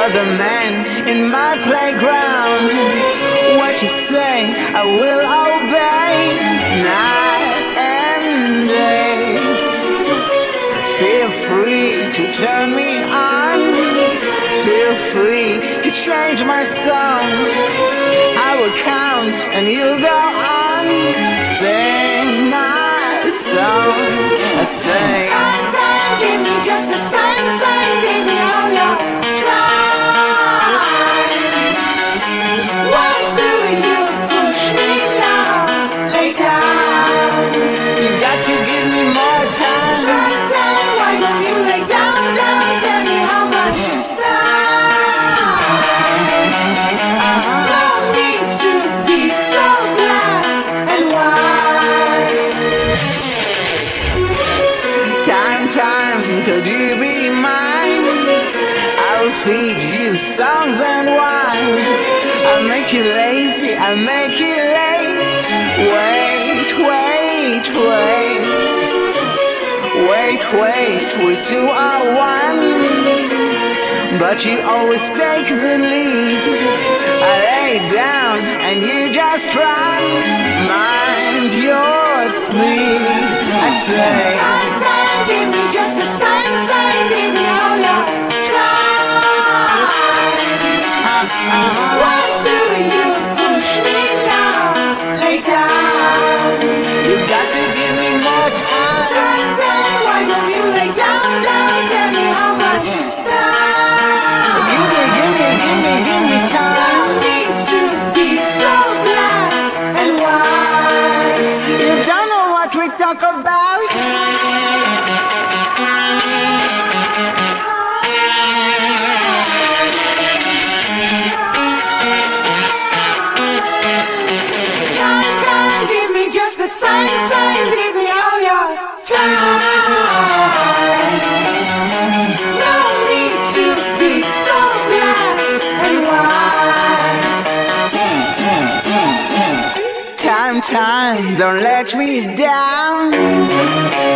other man in my playground. What you say, I will obey night and day. Feel free to turn me on. Feel free to change my song. I will count and you'll go on. Sing my song. I say, time, give me just a sign, give me all your time. Why do you push me down, lay down? you got to give me more time. Why don't you lay down, tell me how much time, could you be mine? I'll feed you songs and wine. I'll make you lazy, I'll make you late. Wait, wait, wait. Wait, wait, we two are one. But you always take the lead. I lay down and you just run. Mind your speed, I say. Give me just a sign, give me all your time. Why do you push me down, lay down? You got to give me more time. Why don't you lay down, tell me how much time? Give me time. No need to be so black and white. You don't know what we talk about. Time, give me just a sign, give me all your time. No need to be so black and white. Time, don't let me down.